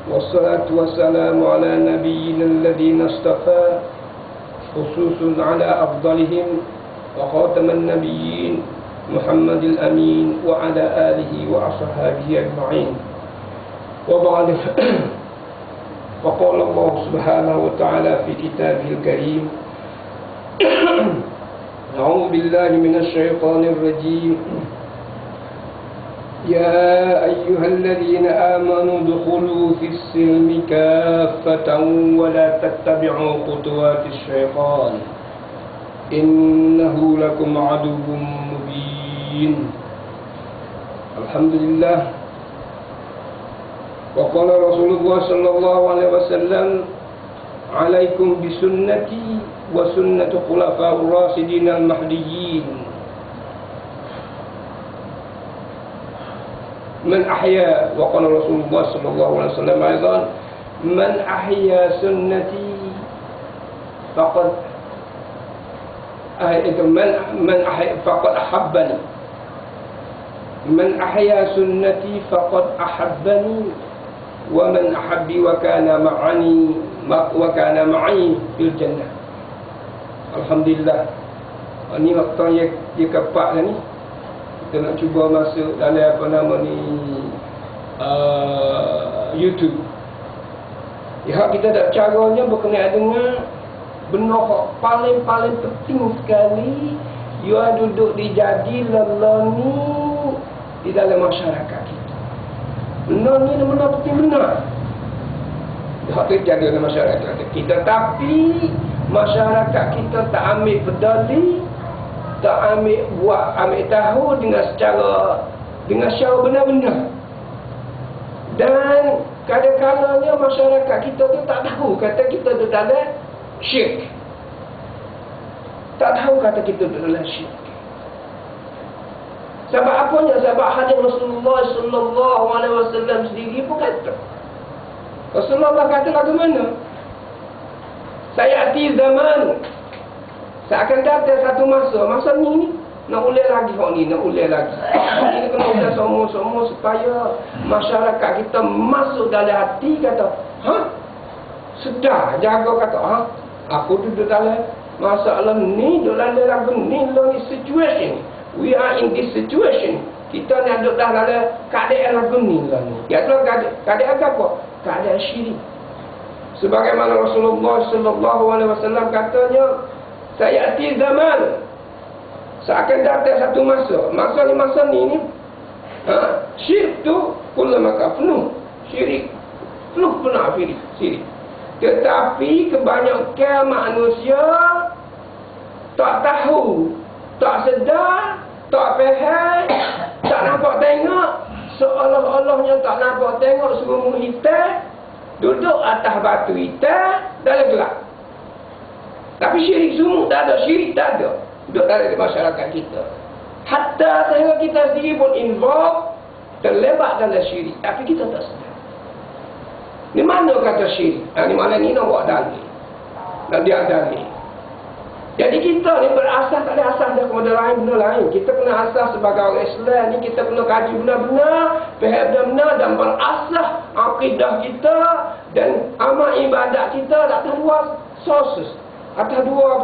والصلاة والسلام على نبينا الذين اصطفى خصوصا على أفضلهم وخاتم النبيين محمد الأمين وعلى آله وأصحابه أجمعين وبعد وقال الله سبحانه وتعالى في كتابه الكريم أعوذ بالله من الشيطان الرجيم يا أيها الذين آمنوا ادخلوا في السلم كافة ولا تتبعوا خطوات الشيطان إنه لكم عدو مبين. الحمد لله. وقال رسول الله صلى الله عليه وسلم عليكم بسنتي وسنة خلفاء الراشدين المهديين من أحيا وقال رسول الله صلى الله عليه وسلم أيضا من أحيا سنتي فقد فقد أحبني من أحيا سنتي فقد أحبني ومن أحبي وكان معي في الجنة. Alhamdulillah. Ini waktu yang keempat ni. Kita nak cuba masuk dalam apa nama ni YouTube. Ya, kita ada caranya berkenaan dengan benda paling penting sekali. You duduk dijadi lelani di dalam masyarakat kita. Benda ni benda penting benar. Hak terjadi dalam masyarakat kita, tapi masyarakat kita tak ambil peduli, tak ambil tahu dengan secara benar-benar. Dan kadang-kadangnya masyarakat kita tu tak tahu kata kita tu dalam syirik. Tak tahu kata kita tu dalam syirik. Sebab apanya? Sebab hadis Rasulullah sallallahu alaihi wasallam sendiri pun kata. Rasulullah kata lagu mana? Sayati zaman, seakan datang satu masa ni nak ulai lagi hak ni, nak ulai lagi. Ini kena ulai semua supaya masyarakat kita masuk dalam hati kata, sedar jaga kata, aku duduk dalam masalah ni, duduk dalam lagu ni situation. We are in this situation. Kita ni duduk dalam keadaan lagu ni lah ni. Ya tu keadaan apa? Keadaan syirik. Sebagaimana Rasulullah sallallahu alaihi wasallam katanya, sayati zaman, seakan datang satu masa ni syirik tu kullama kafnu, syirik penuh syirik. Tetapi kebanyakan manusia tak tahu, tak sedar, tak faham, tak nampak tengok, seolah-olahnya tak nampak tengok semua hitam duduk atas batu hitam dalam gelap. Tapi syirik semua tak ada, syirik tak ada duduk dalam masyarakat kita. Hatta sehingga kita sendiri pun involve, terlibat dalam syirik, tapi kita tak sedar. Di mana kata syirik? Di mana ni nak buat dalil, nak dia dalil. Jadi kita ni berasas, tak ada asas dah kepada benda lain. Kita kena asas sebagai orang Islam ni, kita kena kaji benar-benar, faham benar-benar dan berasas akidah kita dan amal ibadat kita atas dua sources. Atas dua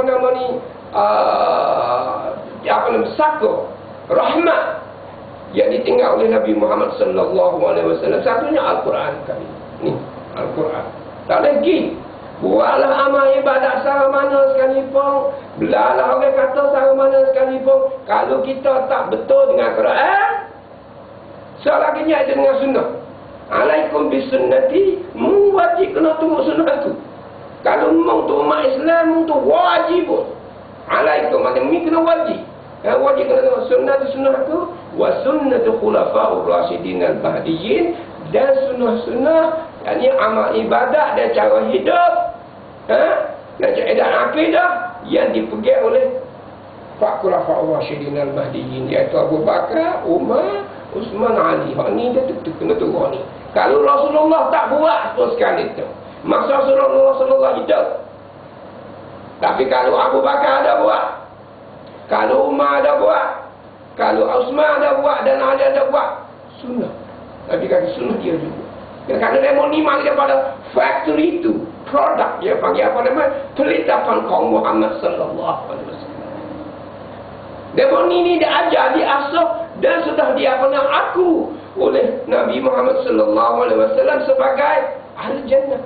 satu rahmat yang ditinggal oleh Nabi Muhammad sallallahu alaihi wasallam. Satunya Al-Quran kali. Ni Al-Quran. Tak lagi buatlah amal ibadat sama mana sekalipun, belalah orang kata sama mana sekalipun, kalau kita tak betul dengan Quran, selaginya dengan sunnah. Alaikum bisunnati, wajib kena tunggu sunnah tu. Kalau memang tu umat Islam tu wajib pun. Alaikum maknanya mi kena wajib. Wajib kena tunggu sunnah tu, wa sunnatu khulafa'ur rasyidin al-mahdiyyin, dan sunnah-sunnah, yakni amal ibadat dan cara hidup, dan akidah yang dipegang oleh Pak Khulafa'ur Rasyidin al-Mahdiyyin, iaitu Abu Bakar, Umar, Uthman, Ali. Hak ni dia kena turun ni. Kalau Rasulullah tak buat pun sekali tu, masa Rasulullah hidup. Tapi kalau Abu Bakar ada buat, kalau Umar ada buat, kalau Uthman ada buat dan Ali ada buat, sunnah. Nabi kata sunnah dia juga. Kerana demo ni mari daripada factory itu, produk dia panggil apa nama? Pelitapan kaum Muhammad sallallahu alaihi wasallam. Demo ni diajar, diasuh dan sudah aku oleh Nabi Muhammad sallallahu alaihi wasallam sebagai ahli jannah.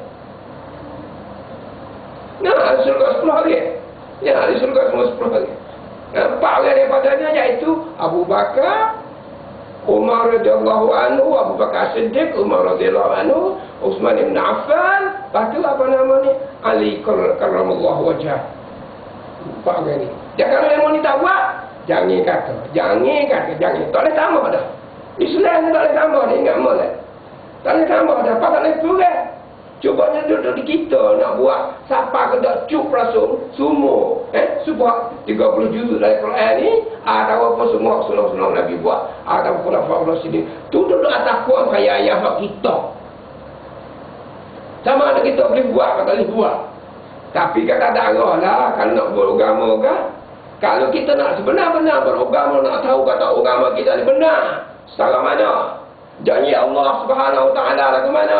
Nah, ahli surga 10 hari. Ya, ahli surga semua 10 hari. Empat orang daripadanya iaitu Abu Bakar, Umar radhiyallahu anhu, Abu Bakar Siddiq, Umar radhiyallahu anhu, Utsman bin Affan, lepas tu apa nama ni? Ali karramallahu wajhah. Empat orang ni. Jangan kalau yang ni tak buat, jangan kata. Tak boleh tambah dah. Islam tak boleh tambah dah, ingat molek. Tak boleh tambah dah, apa tak boleh kurang. Cubanya duduk di kita nak buat siapa kena cuk rasul semua sebab 30 juzuk dari Quran ni ada apa semua sunang-sunang Nabi buat, ada khulafaur rasyidin tu duduk atas kuat kaya ayah kita. Sama ada kita boleh buat atau boleh buat, tapi kata darah lah kalau nak beragama kan. Kalau kita nak sebenar-benar beragama, nak tahu kata agama kita ni benar secara mana, janji Allah Subhanahu wa taala lagu mana.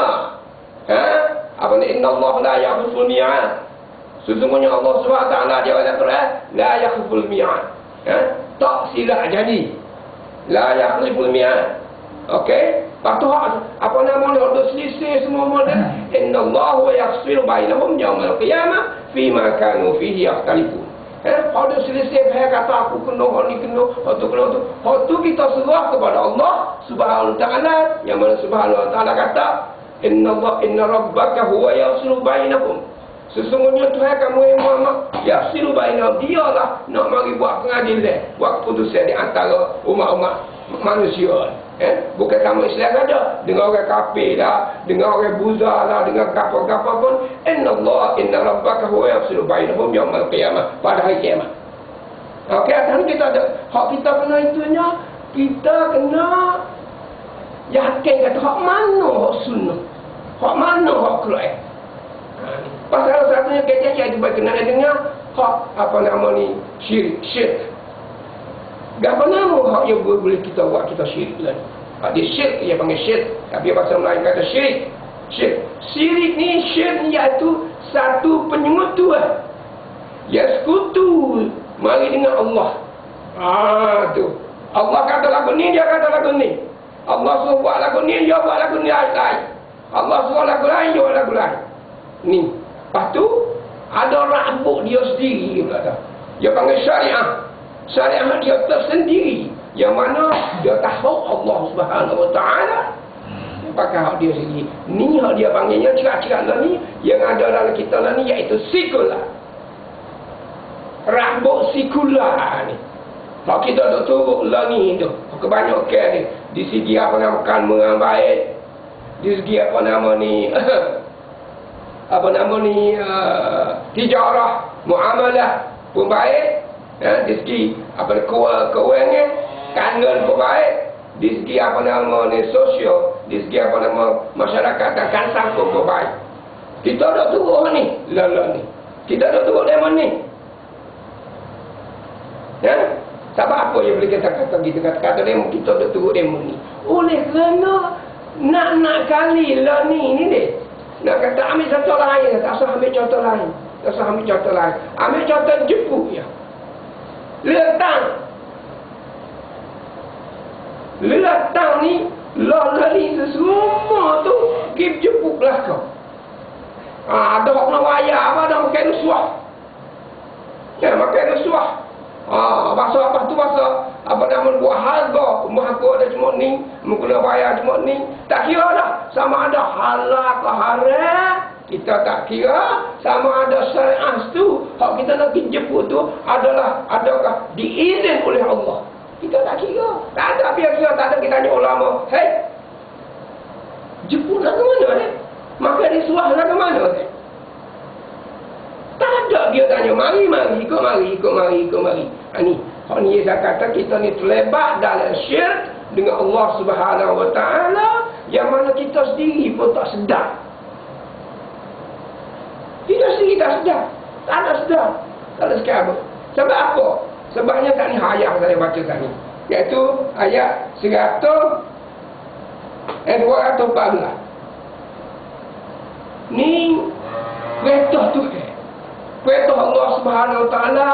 Apa ni? Inna Allah la yakhuful mi'ad. Sesungguhnya Allah Subhanahu wa taala dia dalam Quran la yakhuful mi'ad. Tak silap janji. La yakhuful mi'ad. Okey? Patu apa nama dia ada selisih semua model. Inna Allah wa yafsilu bainahum yaumal qiyamah fima kanu fihi yakhtalifun. Ada selisih kata aku kena ni kena, tu kena tu. Tu kita serah kepada Allah Subhanahu wa taala, yang mana Subhanahu wa taala kata Inna rabbaka huwa yafsilu bainakum. Sesungguhnya Tuhan kamu yang Muhammad yafsilu bainahum, dialah nak mari buat pengadilan, buat keputusan di antara umat-umat manusia. Bukan kamu Islam saja, dengan orang kafir lah, dengan orang buza lah, dengan kapal-kapal pun. Inna rabbaka huwa yafsilu bainahum yaumal qiyamah, pada hari kiamat. Okey, atas kita ada hak, kita kena itunya, kita kena yakin kata hak mana hak sunnah, hak mana hak Quran. Pasal satunya kita iaitu berkenaan dengan hak apa nama ni, syirik. Apa nama hak yang boleh kita buat kita syirik lagi. Dia syirik, dia panggil syirik, tapi bahasa Melayu kata syirik. Syirik ni, syirik ni iaitu satu penyekutuan yang sekutu mari dengan Allah. Tu Allah kata lagu ni, dia kata lagu ni. Allah suruh buat lagu ni, dia buat lagu ni lain. Allah suruh lagu lain, dia buat lagu lain. Ni. Lepas tu, ada rambut dia sendiri pula. Dia panggil syariah. Syariah dia tersendiri. Yang mana dia tahu Allah Subhanahu wa taala pakai hak dia sendiri. Ni hak dia panggilnya cerak-cerak lah ni. Yang ada dalam kita lah ni iaitu sikular. Rambut sikular ni. Kalau kita duk turut lah ni tu, kebanyakan ni di segi apa nama makan mengang baik, di segi apa nama ni tijarah, muamalah pun baik, di segi apa kewangan, kangen pun baik, di segi apa nama ni sosial, di segi apa nama masyarakat dan kansang pun baik. Kita duk turut ni, lah ni. Kita duk turut lemon ni. Sebab apa yang boleh kita kata gitu, kata demo kita dah turut demo ni. Oleh kerana nak kali lah ni deh. Nak kata ambil contoh lain, tak usah ambil contoh lain. Ambil contoh jepuk ya. Lelatang ni lari semua tu pergi jepuk lah kau. Ada orang nak wayar apa, ada makan rusuah. Makan rusuah. Bahasa apa nama buat harga, aku ada cuma ni, mungkin bayar cuma ni. Tak kira dah sama ada halal ke haram, kita tak kira. Sama ada syariah tu, hak kita nak jemput tu adakah diizin oleh Allah, kita tak kira. Tak ada biasa, tak ada kita tanya ulama, hey, jemput nak ke mana maka disuah nak ke mana tak ada dia tanya, mari, ikut mari. Ni, hak ni saya kata kita ni terlibat dalam syirik dengan Allah Subhanahu wa taala yang mana kita sendiri pun tak sedar. Kita sendiri tak sedar. Tak ada sekarang. Sebab apa? Sebabnya tak ni ayat saya baca tadi. Iaitu ayat 214. Ni perintah Tuhan. Perintah Allah Subhanahu Wa Taala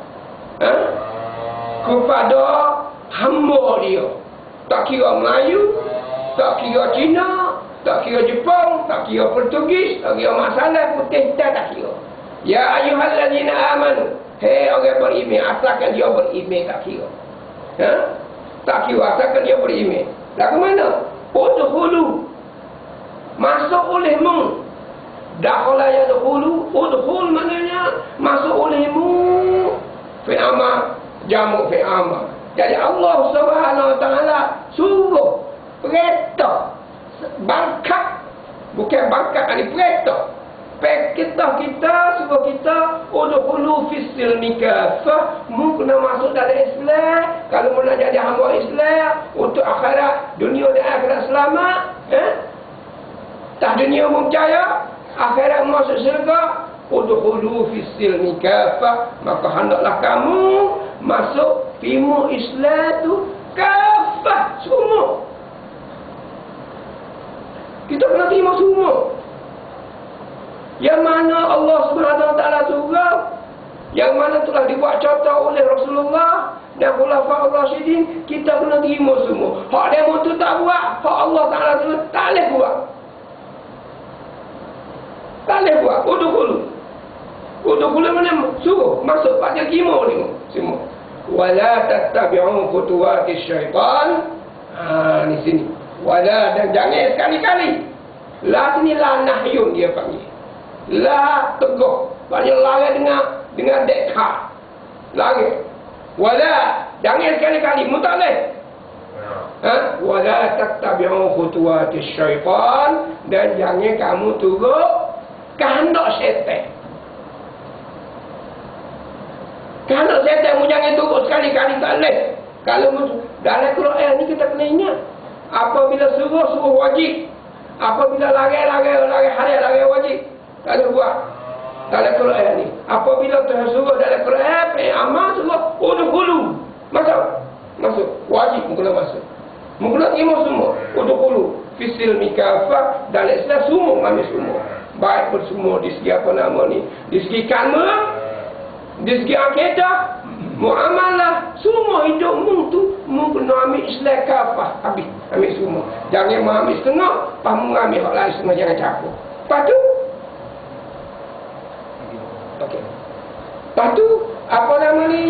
kepada hamba dia. Tak kira Melayu, tak kira Cina, tak kira Jepang, tak kira Portugis, tak kira masalah putih hitam, tak kira. Ya ayyuhallazina amanu, hei orang beriman, asalkan dia beriman, tak kira. Tak kira asalkan dia beriman. Dah ke mana? Udkhulu, masuk olehmu. Dakhala yadkhulu, udkhul maknanya masuk olehmu. Fi'ama, jamu fi'ama. Jadi Allah Subhanahu Wa Taala suruh perintah bangkat, bukan bangkat, ini perintah. Kita suruh kita udkhulu fis silmi kafah, mu kena masuk dalam Islam. Kalau nak jadi hamba Islam untuk akhirat, dunia dan akhirat selamat, tak dunia percaya, akhirat masuk syurga, udkhulu fis silmi kafah, maka hendaklah kamu masuk timur Islam tu kafah semua. Kita kena terima semua. Yang mana Allah Subhanahu Wa Taala suruh, yang mana telah dibuat contoh oleh Rasulullah dan Khulafaur Rasyidin, kita kena terima semua. Hak demo tu tak buat, hak Allah Taala tu tak boleh buat. Tak boleh buat. Udkhulu mana suruh masuk pada terima ni semua. Wala tattabi'u khutuwatis syaitan. Ni sini. Wala, dan jangan sekali-kali. La sini la nahyun dia panggil. La teguh. Banyak larang dengan dekha. Larang. Wala, jangan sekali-kali. Mutalih. Wala tattabi'u khutuwatis syaitan. Dan jangan kamu turut kehendak syaitan. Kehendak syaitan mu jangan turut sekali-kali, tak boleh. Kalau dalam Quran ni kita kena ingat. Apabila suruh wajib. Apabila larang haram, larang wajib. Tak ada buat. Dalam Quran ni. Apabila Tuhan suruh dalam Quran, amal suruh udkhulu. Masuk. Wajib mula masuk. Mula terima semua. Udkhulu fis silmi kafah, dalam Islam semua, ambil semua. Baik pun semua di segi apa nama ni. Di segi karma, di segi akidah, muamalah, semua hidupmu tu mu kena ambil Islam kafah, habis ambil semua. Jangan mau ambil setengah, lepas mu ambil hak lain semua, jangan campur. Lepas tu okey. Lepas tu apa nama ni?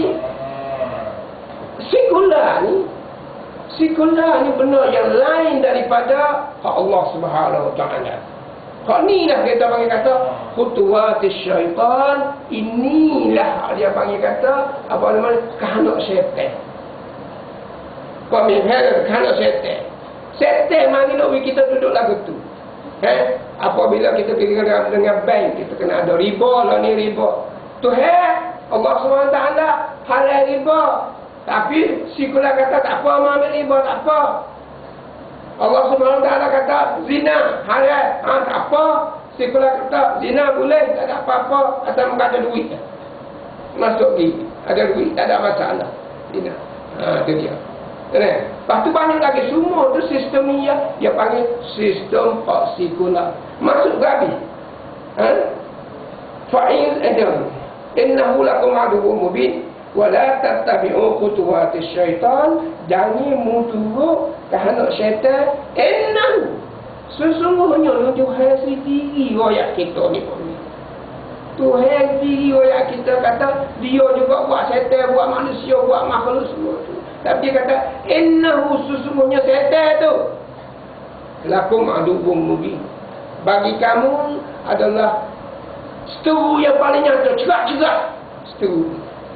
Sekular ni benar yang lain daripada hak Allah Subhanahu Wa Taala. Hak ni lah kita panggil kata khutuwatis syaitan. Inilah dia panggil kata apa nama kehendak syaitan. Kau melihat kehendak syaitan. Syaitan mari nak kita duduk lagu tu. Apabila kita pergi dengan bank, kita kena ada riba lah, ni riba. Tuhan Allah SWT halal riba. Tapi sekular kata tak apa ambil riba, tak apa. Allah SWT kata zina halal, tak apa. Sekular kata zina boleh, tak ada apa-apa, asal muka ada duit. Masuk pergi, ada duit, tak ada masalah. Zina. Itu dia. Lepas tu banyak lagi semua tu sistem ni dia panggil sistem sekular. Masuk gabi. Fa'il adam. Innahu lakum aduwwun mubin wa la tattabi'u khutuwatis syaitan. Jangan mutu kehendak syaitan. Innahu, sesungguhnya Tuhan sendiri royak kita ni pun. Tuhan sendiri royak kita kata dia juga buat syaitan, buat manusia, buat makhluk semua tu. Tapi dia kata innahu, sesungguhnya syaitan tu lakum aduwwun mubin, bagi kamu adalah seteru yang paling nyata, cerak-cerak seteru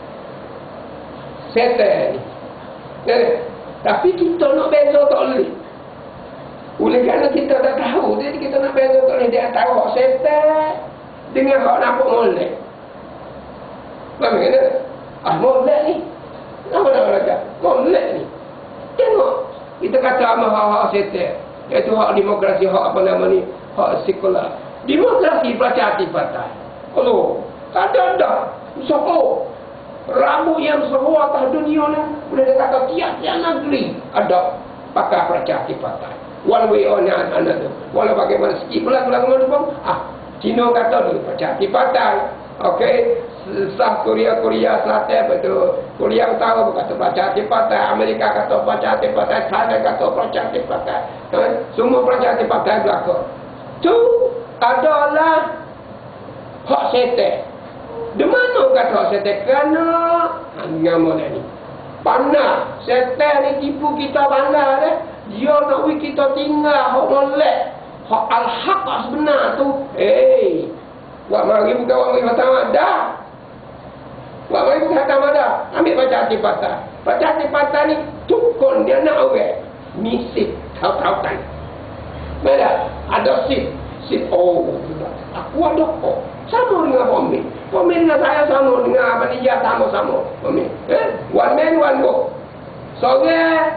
syaitan ni. Tapi kita nak beza tak boleh. Oleh kerana kita tak tahu, jadi kita nak beza tak boleh. Dia tahu hak syaitan dengan hak nampak molek. Faham kena? Molek ni nama raja molek ni. Tengok kita kata amal hak syaitan, iaitu hak demokrasi, hak apa nama ni, hak sekular. Demokrasi baca hati patah. Kalau tak ada soho rabu yang soho atas dunia ni, boleh dikatakan tiap-tiap negeri ada pakar baca hati patah. Walau anak tu, walau bagaimana sikit pula pun Cina kata dulu pecah patai. Okey, sah Korea Selatan betul. Korea Utara kata pecah patai, Amerika kata pecah patai, Thailand kata pecah patai. Semua pecah patai belaka. Tu adalah hak setan. Di mana kata hak setan? Kerana ngamo ni. Pandai setan ni tipu kita pandai dah. Dia nak kita tinggal hak molek. Hak al-haq sebenar tu. Wak mari bukan wak mari pertama dah. Wak mari bukan pertama dah. Ambil baca hati patah. Baca hati patah ni tukun dia nak orang. Ni sip tahu-tahu kan. Mana? Ada sip. Sip aku ada kok. Sama dengan pemimpin. Pemimpin dengan saya sama dengan apa ni dia sama-sama. Pemimpin. One man one vote. Seorang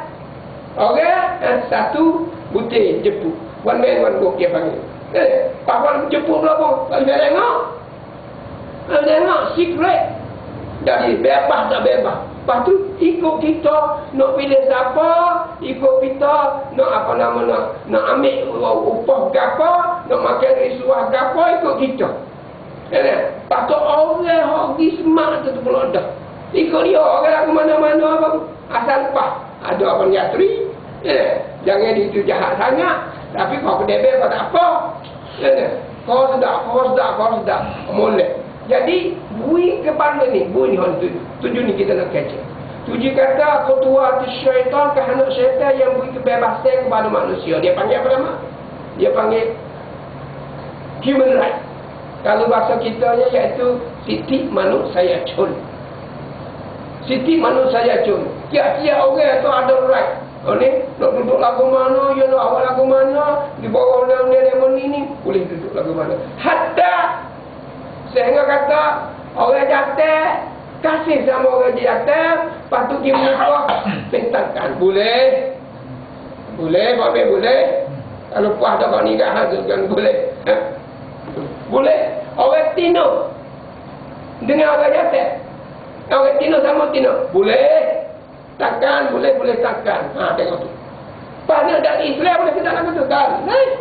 satu butir jeput. One man one vote dia panggil. Pahlawan jemput berapa? Kalau saya tengok secret. Jadi bebas tak bebas. Lepas tu ikut kita nak pilih siapa, ikut kita nak apa nama nak ambil upah gapo, nak makan risuah gapo, ikut kita. Lepas tu orang yang smart tu pula dah. Ikut dia orang lagu mana-mana apa asal pas. Ada apa nyatri. Jangan itu jahat sangat. Tapi kau kedebel kau tak apa. Kau sedap. Molek. Jadi, bui kepala ni. Bui ni orang tujuh ni kita nak kacau. Tujuh kata ketua syaitan, kehendak syaitan yang bui kebebasan kepada manusia. Dia panggil apa nama? Dia panggil human right. Kalau bahasa kitanya iaitu siti manusia cun. Siti manusia cun. Tiap-tiap orang tu ada right. Ni nak duduk lagu mana, ya nak awal lagu mana, di bawah undang-undang ni boleh duduk lagu mana. Hatta sehingga kata orang jatuh kasih sama orang jatuh, patut dia muka bentangkan. Boleh, boleh. Kalau puas dah kau nikah kan boleh. Boleh. Orang Tino dengan orang jatuh, orang Tino sama Tino boleh. Takkan, boleh takkan. Tengok tu. Pada dari Islam boleh kita nak kata kan?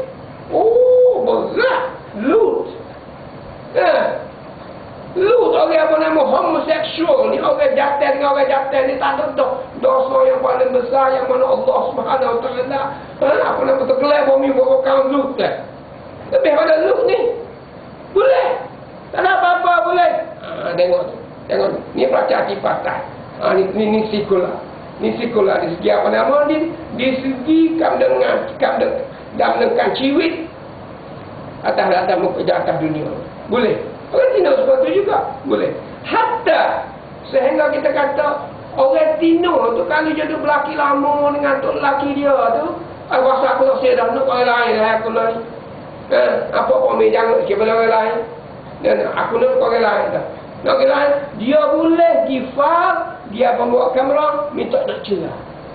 Berat. Lut. Lut orang apa nama homoseksual ni, orang jatuh dengan orang jatuh ni tak ada dosa yang paling besar yang mana Allah Subhanahu Wa Taala apa nama tergelai bumi bawa kaum Lut. Lebih pada Lut ni. Boleh. Tak ada apa-apa boleh. Tengok tu. Ni percaya patah. Ni sekular. Ni sekolah di segi apa nama ni? Di segi kam dengan ciwit atas muka atas dunia. Boleh. Orang Tino seperti juga. Boleh. Hatta sehingga kita kata orang Tino tu kalau jadi belaki lama dengan tu lelaki dia tu, rasa aku tak sedar nak orang lain aku lah. Apa pun jangan kepada orang lain. Dan aku nak orang lain dah. Nak orang lain dia boleh gifar. Dia pembawa kamera minta nak cerai.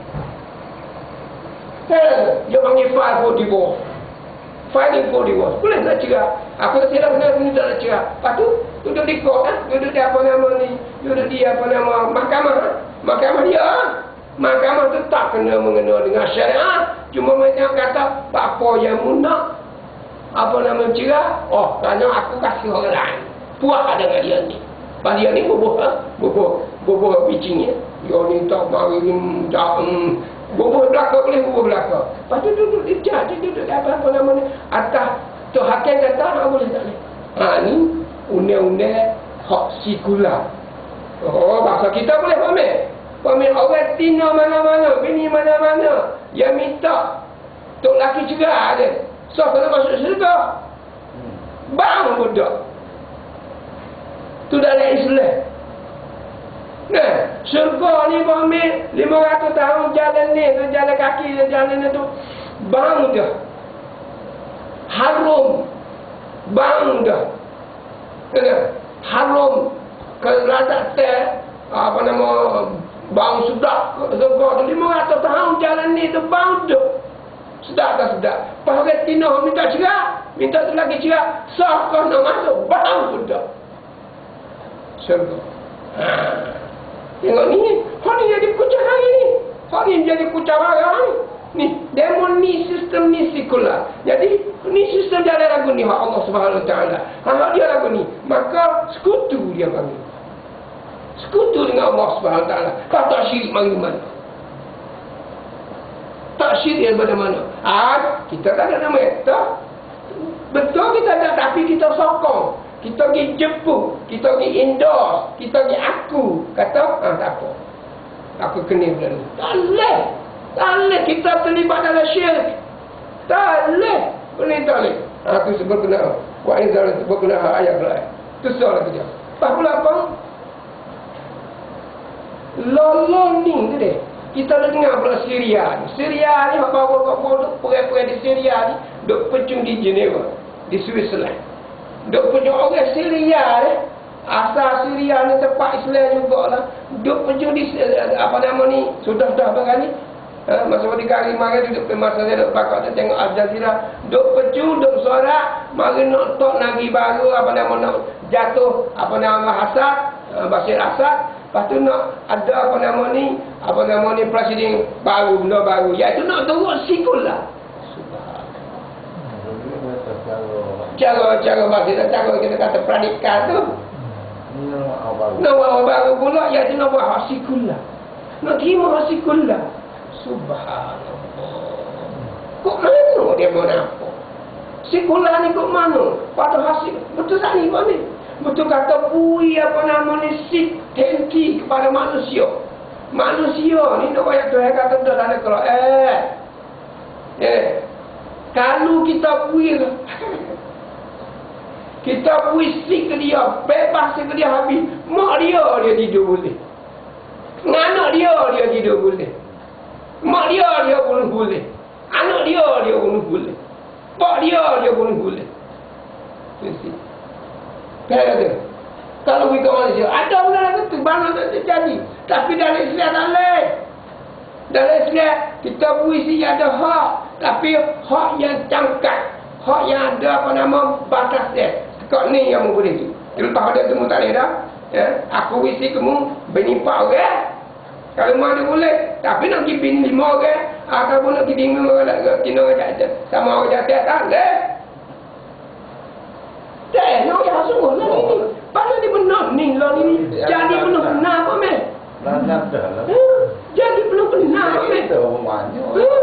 Dia panggil file for divorce. Filing for divorce. Boleh nak cerai. Aku tak silap benar minta nak cerai. Lepas tu duduk di court. Duduk di apa nama ni. Duduk di apa nama mahkamah. Mahkamah dia. Mahkamah tu tak kena mengenal dengan syariat. Cuma mereka kata apa yang munak apa nama cerai. Kerana aku kasih orang lain. Puas dengan dia ni. Pas dia ni bubuh bijinya. Dia ni tak mari bubuh belakang boleh bubuh belakang. Lepas tu duduk dia duduk apa nama ni. Atas tu hakim kata tak boleh. Ni undang-undang hak sekular. Bahasa kita boleh pamer orang Tino mana-mana, bini mana-mana yang minta tok laki juga ada. So kena masuk syurga. Bang budak. Tu dalam Islam. Syurga ni pamer 500 tahun jalan ni, jalan kaki, jalan ni tu bang dah. Harum. Bang dah. Harum kerana apa nama bang sudah syurga tu 500 tahun jalan ni tu bang dah. Sedap tak sedap. Pakai Tino minta cerai, minta tu lagi cerai, sah kau nak masuk bang sudah. Syurga. Tengok ni. Hak ni jadi kucar hari ni. Hak ni jadi kucar hari ni. Ni. Demon ni sistem ni sekular. Jadi Ni sistem jalan lagu ni hak Allah Subhanahu Wa Taala. Hak dia lagu ni, maka sekutu dia panggil. Sekutu dengan Allah Subhanahu Wa Taala. Kata syirik mari mana? Tak syirik daripada mana? Kita tak ada nama tak. Betul kita ada, tapi kita sokong. Kita pergi jemput, kita pergi endorse, kita pergi aku. Kata, tak apa. Aku kena benda ni. Tak boleh. Tak boleh kita terlibat dalam syirik. Tak boleh. Boleh tak boleh. Aku sebut kena. Wa inzal sebut kena ayat lain. Itu soal lagi dia. Lepas pula apa? Lolong ni tu deh. Kita dah dengar pula Syria ni. Syria ni bawa perang-perang di Syria ni duk pecung di Geneva, di Switzerland. Duk pecung orang Syria ni. Asal Syria ni tempat Islam jugalah. Duk pecung di apa nama ni? Sudah barang ni. Masa waktu kali mari duduk masa saya duk pakak tengok Al Jazeera, duk pecung, duk sorak, mari nak tok nagi baru apa nama nak jatuh apa nama Assad, Bashir Assad. Lepas tu nak ada apa nama ni presiden baru, benda baru. Iaitu nak turut sikulah. Cara bahasa, cara kita kata pradikat tu. Nak buat baru pula, iaitu nak buat hak sikulah. Nak terima hak sikulah. Subhanallah. Kok mana dia mau apa? Sikulah ni kok mana? Pada hasil. Betul tak ni kok ni? Betul kata bui apa nama ni sik tenki kepada manusia. Manusia ni nak bayar Tuhan kata dah ada kalau kalau kita bui kita bui sik ke dia, bebas ke dia habis. Mak dia tidur boleh. Anak dia tidur boleh. Mak dia pun boleh. Anak dia pun boleh. Pak dia pun boleh. Kata kalau kita Malaysia ada benda tu bana tak terjadi. Tapi dalam Islam tak boleh. Dalam Islam kita puisi ada hak, tapi hak yang cangkat, hak yang ada apa nama batas dia. Kau ni yang boleh tu. Lepas ada temu tak ada dah. Aku puisi kamu bernipak orang. Kalau mana boleh, tapi nak pergi bini 5 orang, ataupun nak pergi bini sama orang jatuh tak boleh. Tak, nak yang sungguh lah ni. Padahal dia benar ni lah ni. Jadi belum benar apa meh? Jadi belum benar apa meh? Itu banyak.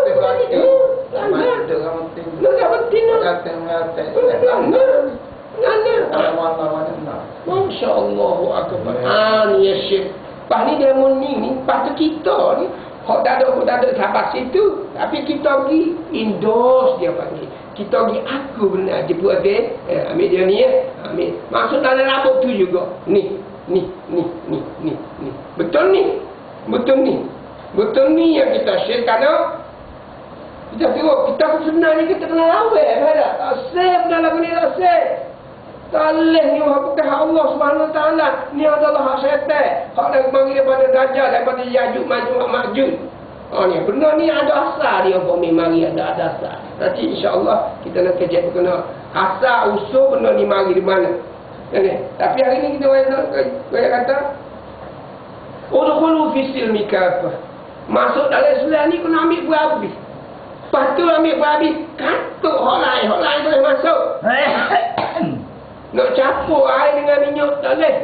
Nak penting Masya Allah akbar. Ni ya syekh. Pas ni demo ni, pas tu kita ni hok tak ada sampai situ, tapi kita pergi endorse dia panggil. Kita pergi aku benar dia buat dia, ambil dia ni ambil. Maksud dalam rambut tu juga. Ni. Betul ni yang kita share kerana kita tengok kita sebenarnya kita kena lawai pada tak save dalam ni tak save. Talih ni bukan hak Allah Subhanahu Wa Taala. Ni adalah hak syaitan. Hak dah bagi daripada Dajjal, daripada Yajuj Majuj. Ni benar ni ada asal dia bumi mari ada asal. Nanti insya-Allah kita nak kerja kena asal usul benar ni mari di mana. Tapi hari ni kita kata udkhulu fi silmi kafah. Masuk dalam Islam ni kena ambil berhabis. Lepas tu ambil berhabis, katuk hak lain boleh masuk. Nak capur air dengan minyak tak boleh.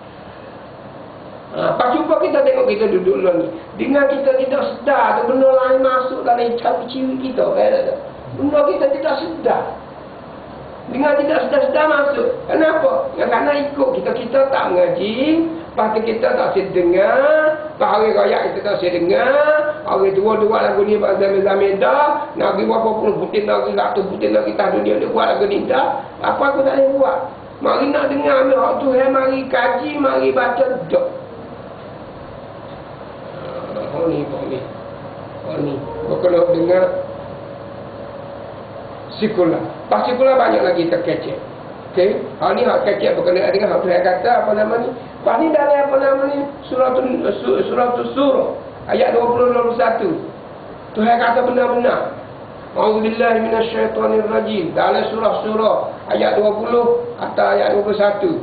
Pas jumpa kita tengok kita duduk dulu ni. Dengan kita tidak sedar tu benda lain masuk dalam cawi-ciwi kita. Benda kita tidak sedar. Dengan tidak sedar masuk. Kenapa? Kerana ikut kita tak mengaji. Lepas tu kita tak sedengar. Lepas hari raya kita tak sedengar. Hari tua-tua lagu ni zaman-zaman dah. Nak pergi berapa puluh putin lagi, 100 putin lagi tak dunia dia buat lagu ni dah. Apa aku tak boleh buat? Mari nak dengar ambil hak tu, mari kaji, mari baca dok. Ni. Kau kena dengar sikulah. Pas sikulah banyak lagi terkecek. Okey. Hal ni hak kecek berkenaan dengan hak tu kata apa nama ni? Pas ni dalam apa nama ni? Surah ayat 20-21. Tuhan kata benar-benar. A'udzubillahi minasyaitonirrajim. Dalam surah ayat 20 atau ayat 21.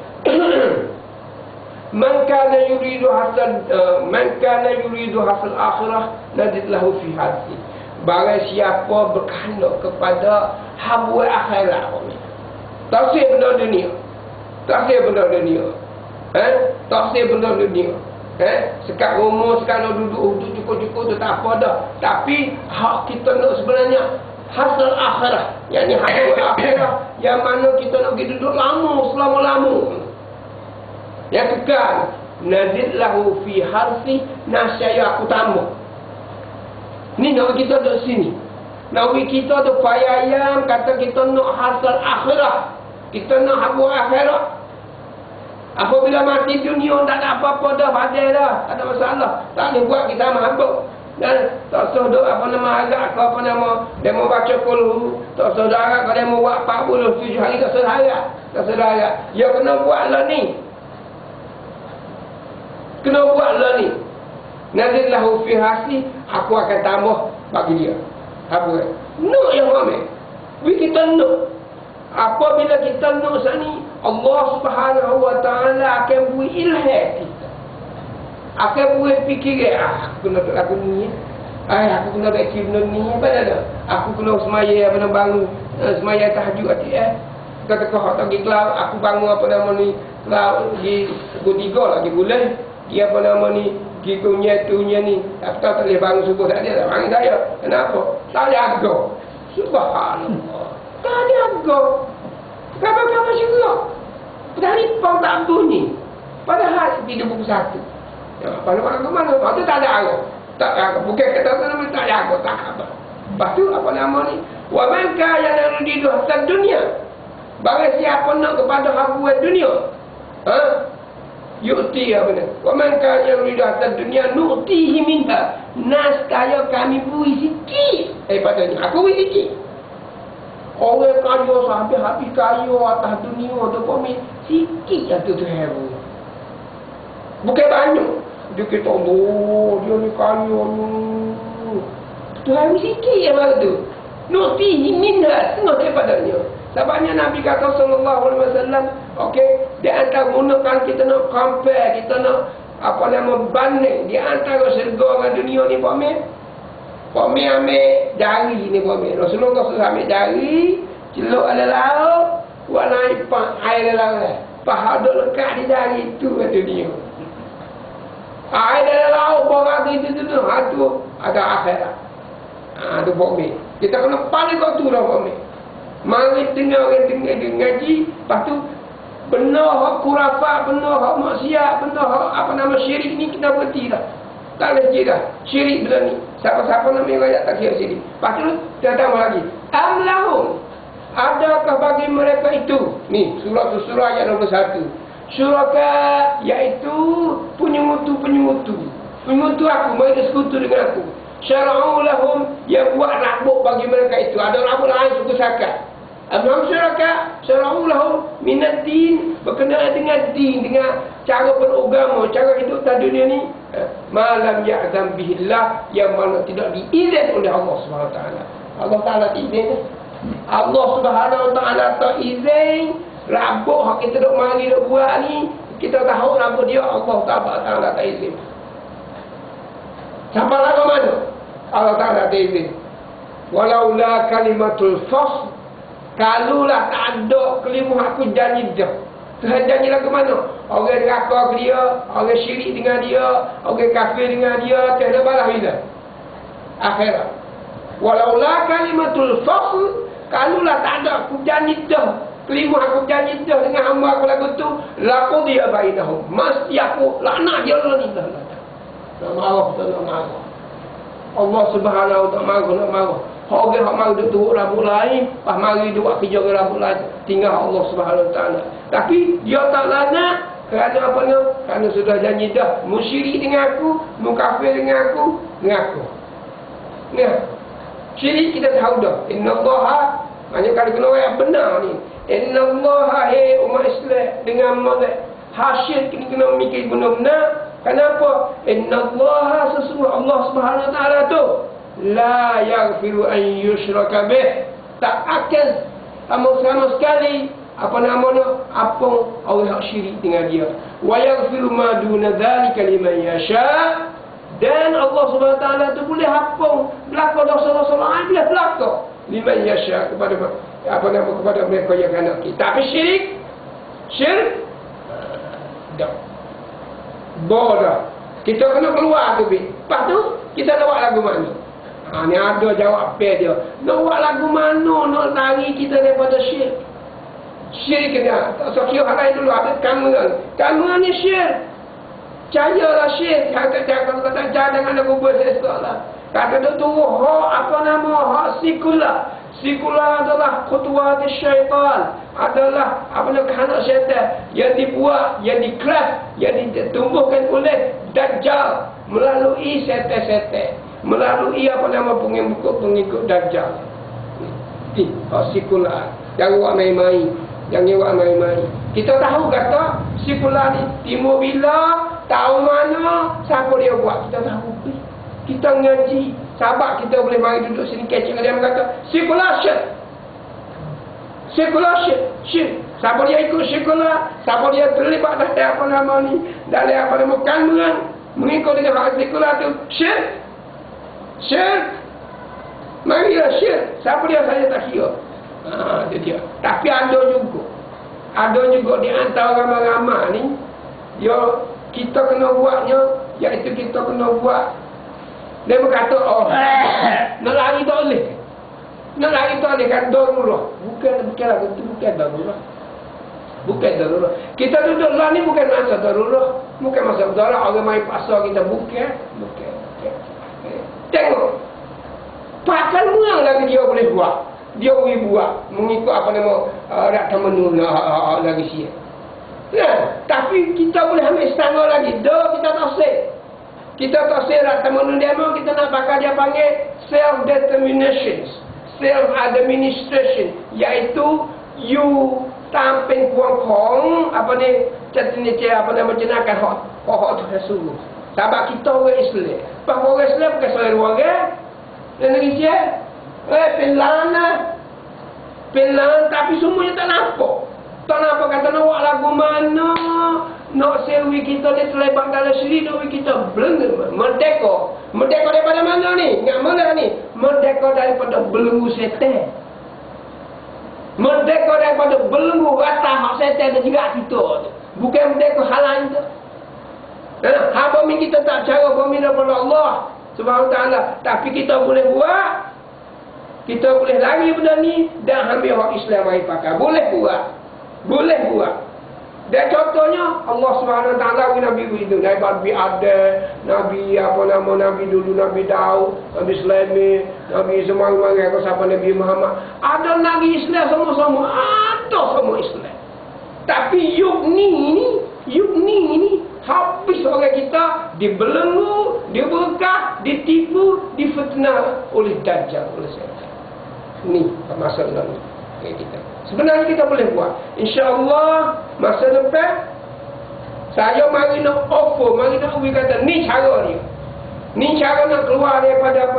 Man kana yuridu hasal akhirah nazid lahu fi hadhi. barang siapa berkehendak kepada habuat akhirat ni. Taksir benda dunia. Taksir benda dunia. Taksir benda dunia. Sekat rumah, sekat nak duduk cukup-cukup tu tak apa dah. Tapi hak kita nak sebenarnya hasil akhirat. Yang ni hasil akhirat yang mana kita nak pergi duduk lama, selama-lama. Yang kekal. Nazid lahu fi harfi nasyaya aku tambah. Ni nak kita duduk sini. Nak kita tu payayam kata kita nak hasil akhirat. Kita nak hasil akhirat. Apabila mati dunia tak ada apa-apa dah, badai dah, tak ada masalah. Tak boleh buat kita mabuk. Dan tak usah duk apa nama agak ke apa nama demo baca qul, tak usah agak kalau demo buat 47 hari tak usah agak. Tak usah agak. Ya kena buatlah ni. Kena buatlah ni. Nazil lahu fi hasi, aku akan tambah bagi dia. Apa? Nak yang ramai. Kita nak. Apabila kita nak sani, Allah Subhanahu wa taala akan beri ilham kita. Akan beri fikiran, aku kena lagu ni. Aku kena baca benda ni apa dah. Aku kena semaya apa nak bangun, semaya tahajud hati Kata kau tak pergi kelau, aku bangun apa nama ni, kelau di pukul 3 lagi bulan. Dia apa nama ni, gigunya tunya ni. Aku tak boleh bangun subuh tak ada, bangun saya. Kenapa? Tak ada agak. Subhanallah. Tak ada agak. Kabar-kabar syurga. Telefon tak bunyi. Padahal 31. Ya, pada mana? Lepas tu tak ada agak. Tak agak. Bukan kata nama tak ada agak. Tak khabar. Lepas tu apa nama ni? Wa man kana yuridu hasad dunia. Barang siapa nak kepada habuat dunia. Yu'ti apa ni? Wa man kana yuridu hasad dunia nu'tihi minha. Nas kaya kami beri sikit. Padanya aku beri sikit. Orang kaya sampai habis kaya atas dunia tu kami sikit yang tu heru. Bukan banyak. Dia kata dia ni kaya ni. Tu heru sikit yang mana tu. Nu'tihi minha setengah daripadanya. Sebabnya Nabi kata sallallahu alaihi wasallam, okey, di antara gunakan kita nak compare, kita nak apa nama banding di antara syurga dengan dunia ni Pak Mir. Pak Mir ambil jari ni Pak Mir. Rasulullah SAW ambil jari, celuk ada laut, buat naik air dalam paha duk lekat di jari itu ke dunia. Air dalam laut bawa itu tu ada akhirat. Tu Pak Mir. Kita kena paling kau tu lah Pak Mir. Mari tengah orang tengah ngaji, lepas tu benar hak kurafat, benar hak maksiat, benar hak apa nama syirik ni kita berhenti dah. Tak boleh kira syirik benda ni. Siapa-siapa nama yang rakyat tak kira syirik. Lepas tu kita tambah lagi. Amlahum, adakah bagi mereka itu? Ni surah ayat 21. Syuraka iaitu penyekutu aku, mereka sekutu dengan aku. Syara'u lahum, yang buat rabuk bagi mereka itu. Ada rabuk lain suku sakat. Amam syuraka syara'u lahum minad din, berkenaan dengan din, dengan cara beragama, cara hidup di dunia ni, malam ya'zam bihillah, yang mana tidak diizin oleh Allah Subhanahu wa taala. Allah Taala izin. Allah Subhanahu wa taala tak izin rabuk hak kita dok mari dok buat ni, kita tahu rabuk dia Allah Taala tak izin. Sampai lagu mana? Allah Taala tak izin. Walaula kalimatul fasl, kalulah tak ada kelima aku janji dah. Tuhan janji lagu mana? Orang neraka ke dia, orang syirik dengan dia, orang kafir dengan dia, tiada balas bila? Akhirat. Walaula kalimatul fasl, kalulah tak ada aku janji dah, kelima aku janji dah dengan hamba aku lagu tu, laku dia bainahum. Mesti aku laknat dia lah ni dah. Nak marah, tak nak marah. Allah Subhanahu wa taala nak marah. Orang hak mari duk turut rambut lain, pas mari duk buat kerja dengan rambut lain, tinggal Allah Subhanahu wa taala. Tapi dia tak laknat kerana apa ni? Kerana sudah janji dah musyrik dengan aku, mukafir dengan aku, mengaku. Nah, syirik kita tahu dah. Innallaha, banyak kali kena yang benar ni. Innallaha umat Islam dengan mazhab hasyid kena mikir benar-benar. Kenapa? Innallaha sesungguhnya Allah Subhanahu wa taala tu la yaghfiru an yushraka bih, tak akan sama sekali apa namanya apa orang hak syirik dengan dia. Wa yaghfiru ma duna dzalika liman yasha, Dan Allah SWT tu boleh hapung belaka dosa-dosa lain, boleh belaka liman yasha kepada kepada mereka yang kehendaki. Tapi syirik dah bodoh. Kita kena keluar tu bi. Lepas tu kita nak buat lagu mana? Ni ada jawab dia. Nak buat lagu mana nak lari kita daripada syirik? Syirik kena. So kira hal lain dulu ada kamu ni syirik. Cayalah syirik. Kata jangan ada kubur sesuatu lah. Kata tu hak sikular. Sikular adalah khutuwat syaitan, adalah kehendak syaitan yang dibuat, yang dikeras, yang ditumbuhkan oleh Dajjal melalui setan-setan, melalui pengikut Dajjal. Sikular. Jangan buat main-main. Kita tahu kata sikular ni timur bila, tahu mana, siapa dia buat, kita tahu. Kita ngaji, sahabat kita boleh mari duduk sini kecil dia kata sikular syir. Siapa dia ikut sikular, siapa dia terlibat dalam dalam kandungan mengikut dengan hak sikular tu syir. Marilah syir. Siapa dia saya tak kira. Itu dia. Tapi ada juga di antara ramai-ramai ni kita kena buatnya, iaitu kita kena buat. Dia berkata, nak lari tak boleh. Nak lari tak boleh kan darurah. Bukan darurah. Bukan darurah. Kita duduk lah ni bukan masa darurah. Bukan masa darurah. Orang main pasar kita. Bukan. Tengok. Pakal muang lagi dia boleh buat. Dia boleh buat. Mengikut rakyat menuna lagi siap. Tapi kita boleh ambil setengah lagi. Kita tak sih. Kita tak serak teman demo, kita nak pakai dia panggil self-determination, self-administration, iaitu you tamping kuang-kuang menjenakan hak tu sungguh. Sebab kita orang Islam. Pak orang Islam bukan salah orang. Dan Malaysia pelan tapi semuanya tak nampak. Tak nampak kata nak buat lagu mana. Nak sewi kita ni terlebat dalam siri doi kita belenggu merdeka daripada mana ni? Ingat mana ni? Merdeka daripada belenggu setan. Merdeka daripada belenggu rata hak setan dan juga kita. Bukan merdeka hal lain tu. Hamba min kita tak cara bumi daripada Allah Subhanahu taala, tapi kita boleh buat. Kita boleh lari benda ni dan ambil hak Islam mari pakai. Boleh buat. Dan contohnya Allah Subhanahu taala Nabi itu Nabi ada, Nabi dulu Nabi Daud, Nabi Sulaiman, Nabi semua-semua siapa Nabi Muhammad. Ada Nabi Islam semua-semua, ada semua Islam. Tapi yuk ni habis orang kita dibelenggu, diberkah, ditipu, difitnah oleh Dajjal, oleh syaitan. Ni masalah ni kita. Sebenarnya kita boleh buat. InsyaAllah masa depan saya mari nak offer, mari nak ubi kata ni cara dia. Ni cara nak keluar daripada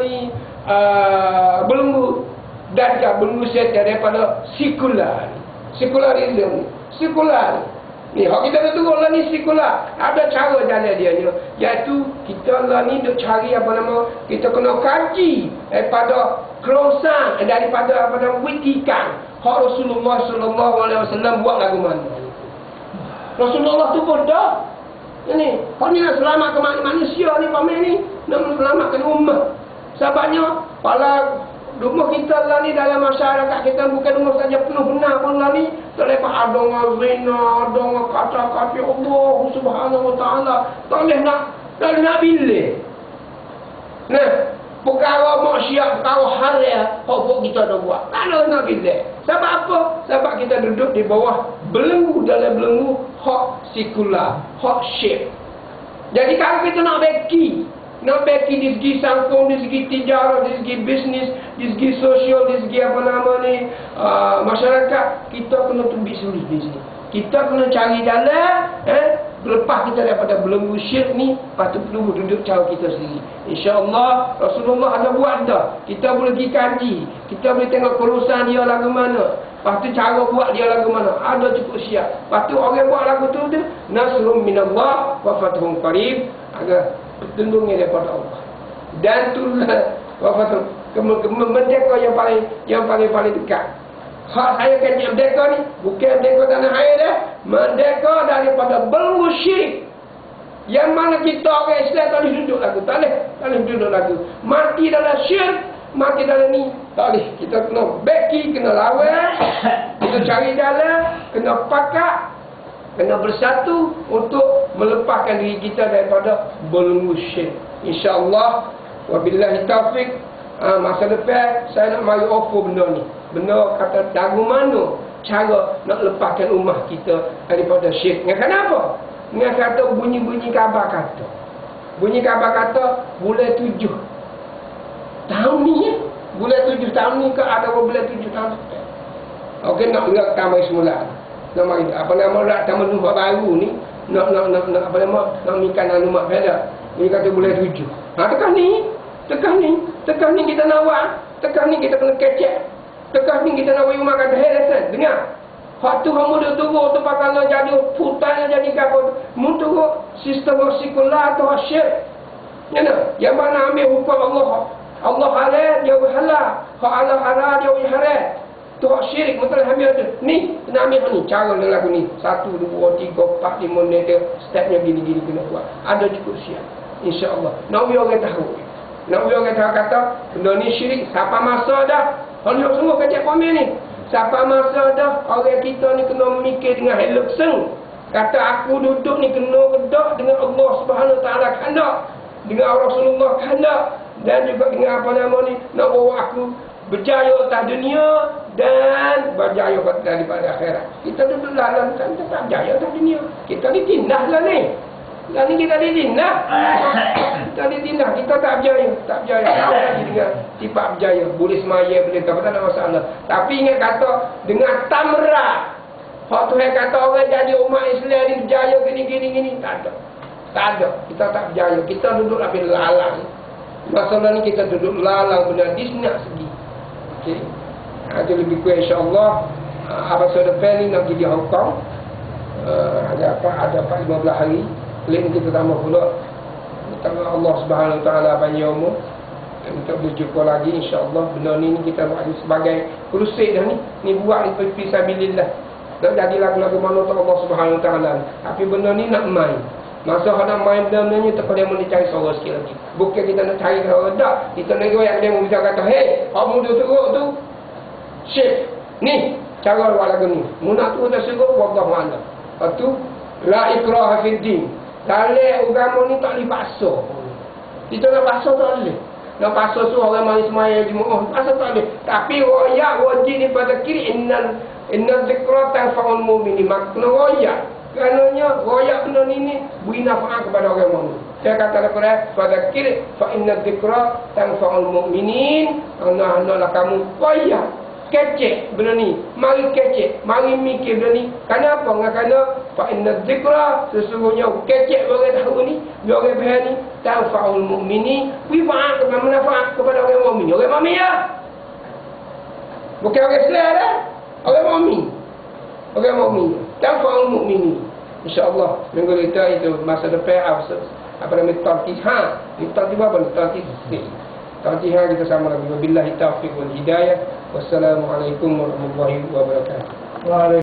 belenggu Dajjal, belenggu syaitan, daripada sekularisme. Sekular. Ni hak kita tu lah ni sekular. Ada cara jalan dia ni, iaitu kita lah ni duk cari kita kena kaji daripada kerosan, daripada witikan hak Rasulullah sallallahu alaihi wasallam buat lagu mana. Rasulullah tu bodoh. Ini, hak ni nak selamatkan manusia ni, pamer ni nak selamatkan umat. Sebabnya pala rumah kita lah ni dalam masyarakat kita bukan rumah saja penuh benar pun lah ni. Terlepas ada dengan zina, ada dengan kata-kata Allah Subhanahu wa ta'ala. Tak boleh nak pilih. Nah, perkara maksiat, perkara haram, hak kita dah buat. Tak ada nak pilih. Sebab apa? Sebab kita duduk di bawah belenggu, dalam belenggu hak sekular, hak syirk. Jadi kalau kita nak beki di segi sangkung, di segi tijarah, di segi bisnis, di segi sosial, di segi masyarakat, kita kena tumbuh sendiri di sini. Kita kena cari jalan, lepas kita daripada belenggu syirk ni, patut perlu duduk cara kita sendiri. InsyaAllah Rasulullah ada buat dah. Kita boleh pergi kaji, kita boleh tengok perusahaan dia lagu mana, lepas tu cara buat dia lagu mana, ada cukup siap. Lepas tu orang buat lagu tu Nasrun minallah wa fathun qarib. Agak pertolongan daripada Allah. Dan itulah apa tu? Merdeka yang paling dekat. Hak saya kata merdeka ni bukan merdeka tanah air dah, merdeka daripada belenggu syirik. Yang mana kita orang Islam tak boleh duduk lagu, tak boleh duduk lagu. Mati dalam syirik, mati dalam ni, tak boleh. Kita kena beki, kena lawan, kita cari jalan, kena pakat, kena bersatu untuk melepaskan diri kita daripada belenggu syirik. InsyaAllah, wabillahi taufiq. Masa depan saya nak mari offer benda ni. Benda kata dagu mana cara nak lepaskan umat kita daripada syirik. Kenapa? Dengan kata bunyi-bunyi khabar kata. Bunyi khabar kata bulan 7 tahun ni ya? Bulan 7 tahun ni ke ada bulan 7 tahun depan. Okey, nak lihat tambah semula. Nak mari apa nama rak tamu rumah baru ni nak apa nama nak mikan anumat pada. Ini kata bulan 7. Tekan ni kita nak buat. Tekan ni kita kena kecek. Tekan ni kita nak buat rumah kata hey dengar. Hak tu kamu dah tunggu tu pakai jadi putan jadi apa? Mu tunggu sistem sekular atau syirik. Ya nah, yang mana ambil hukum Allah. Allah halal dia halal. Hak Allah halal dia haram. Tu hak syirik betul ambil tu. Ni kena ambil ni cara lagu ni. 1 2 3 4 5 ni dia stepnya gini kena buat. Ada cukup siap. Insya-Allah. Nak orang tahu. Nak orang kata benda ni syirik siapa masa dah. Honok semua kecek komen ni. Siapa masa dah orang kita ni kena mikir dengan elok seng. Kata aku duduk ni kena kedak dengan Allah Subhanahu Taala kehendak, dengan Rasulullah kehendak, dan juga dengan apa nama ni nak bawa aku berjaya atas dunia dan berjaya daripada akhirat. Kita duduk dalam kan tak berjaya atas dunia. Kita ditindah lah ni. Dan ni kita ditindah. Kita tak berjaya. Tak lagi dengan sifat berjaya. Boleh semaya, boleh tak ada masalah. Tapi ingat kata dengan tamrah. Hak Tuhan kata orang jadi umat Islam ni berjaya gini. Tak ada. Kita tak berjaya. Kita duduk lebih lalang. Masalah ni kita duduk lalang benar di senak segi. Okey. Itu lebih kurang insya-Allah. Apa sudah depan ni nak pergi di Hong Kong. Ada 15 hari. Lain kita tambah pula. Minta Allah Subhanahu Taala panjang umur. Kita berjumpa lagi insya-Allah. Benda ni kita buat sebagai kursi dah ni. Ni buat ni fisabilillah. Tak jadi lagu-lagu mana untuk Allah Subhanahu Taala. Tapi benda ni nak main. Masa nak main benda ni tak boleh mencari suara sikit lagi. Bukan kita nak cari suara dak. Kita nak goyak dia bisa kata, "Hey, kamu tu teruk tu." Syekh, ni cara buat lagu ni. Munah tu dah suruh wallahu a'lam. Lepas tu la ikraha fid din. Dalam agama ni tak boleh paksa. Kita nak paksa tak boleh. Nak paksa tu orang mari semaya Jumaat, paksa tak boleh. Tapi royak wajib daripada kiri innal zikra tanfa'ul mu'minin. Makna royak. Kerananya royak benda ni beri nafa'at kepada orang mukmin. Saya kata Al-Quran, pada kiri fa innal zikra tanfa'ul mu'minin. Hendaklah kamu royak. Kecek benda ni. Mari kecek. Mari mikir benda ni. Kenapa? Kerana fa inna dzikra sesungguhnya kecek orang tahu ni, orang faham ni, tanfa'ul mu'mini, manfaat kepada orang mukmin. Orang mukmin ya. Bukan orang Islam dah. Orang mukmin. Orang mukmin. Tanfa'ul mu'mini. Insya-Allah minggu depan itu masa depan apa nama Tatiha. Tatiha apa? Tatiha kita sama lagi. Wabillahi taufiq wal hidayah. Wassalamualaikum warahmatullahi wabarakatuh.